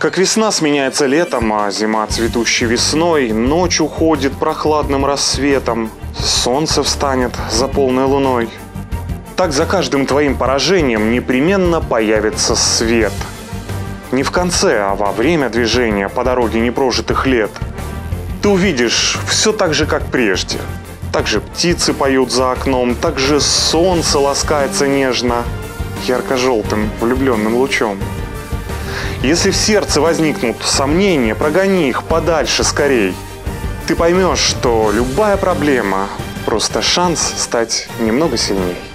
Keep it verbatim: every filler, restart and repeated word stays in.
Как весна сменяется летом, а зима цветущей весной, ночь уходит прохладным рассветом, солнце встанет за полной луной. Так за каждым твоим поражением непременно появится свет. Не в конце, а во время движения по дороге непрожитых лет. Ты увидишь все так же, как прежде. Так же птицы поют за окном, так же солнце ласкается нежно, ярко-желтым влюбленным лучом. Если в сердце возникнут сомнения, прогони их подальше скорей. Ты поймешь, что любая проблема – просто шанс стать немного сильней.